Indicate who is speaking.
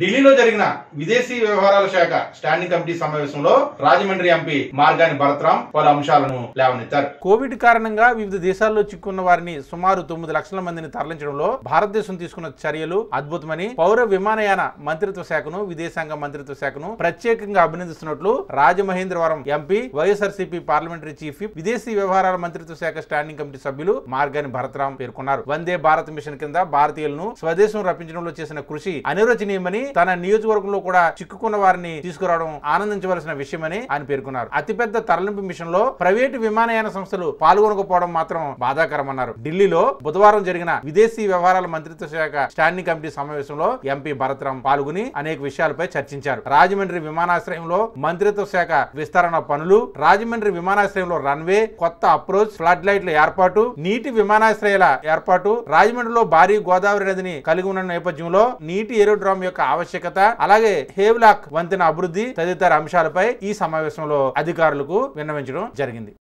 Speaker 1: ఢిల్లీలో జరిగిన విదేశీ వ్యవహారాల శాఖ స్టాండింగ్ కమిటీ సమావేశంలో రాజమండ్రి ఎంపీ మార్గాని భరత్రాం పలు అంశాలను లేవనెత్తారు.
Speaker 2: కోవిడ్ కారణంగా వివిధ దేశాల్లో చిక్కున్న వారిని సుమారు 9 లక్షల మందిని తరలించడంలో భారతదేశం తీసుకున్న చర్యలు అద్భుతమని పౌర విమానయాన మంత్రిత్వ శాఖను, విదేశాంగ మంత్రిత్వ శాఖను ప్రత్యేకంగా అభినందిస్తున్నట్లు Rajamahendravaram MP, YSRCP parliamentary chief whip, విదేశీ వ్యవహారాల మంత్రిత్వ శాఖ స్టాండింగ్ కమిటీ సభ్యులు మార్గాని భరత్రాం పేర్కొన్నారు. వందే భారత్ మిషన్ కింద భారతీయులను స్వదేశం రప్పించడంలో చేసిన కృషి అనిర్వచనీయమని, తన నియోజకవర్గంలో కూడా చిక్కుకున్న వారిని తీసుకురావడం ఆనందించవలసిన విషయమని ఆయన పేర్కొన్నారు. అతిపెద్ద తరలింపు మిషన్ లో ప్రైవేటు విమానయాన సంస్థలు పాల్గొనకపోవడం మాత్రం బాధాకరమన్నారు. ఢిల్లీలో బుధవారం జరిగిన విదేశీ వ్యవహారాల మంత్రిత్వ శాఖ స్టాండింగ్ కమిటీ సమావేశంలో ఎంపీ భరత్రాం పాల్గొని అనేక విషయాలపై చర్చించారు. రాజమండ్రి విమానాశ్రయంలో మంత్రిత్వ శాఖ విస్తరణ పనులు, రాజమండ్రి విమానాశ్రయంలో రన్వే, కొత్త అప్రోచ్, ఫ్లడ్ లైట్ల ఏర్పాటు, నీటి విమానాశ్రయాల ఏర్పాటు, రాజమండ్రిలో భారీ గోదావరి నదిని కలిగి ఉన్న నేపథ్యంలో నీటి ఏరోడ్రామ్ యొక్క ఆవశ్యకత, అలాగే హేవ్లాక్ వంతెన అభివృద్ధి తదితర అంశాలపై ఈ సమావేశంలో అధికారులకు విన్నవించడం జరిగింది.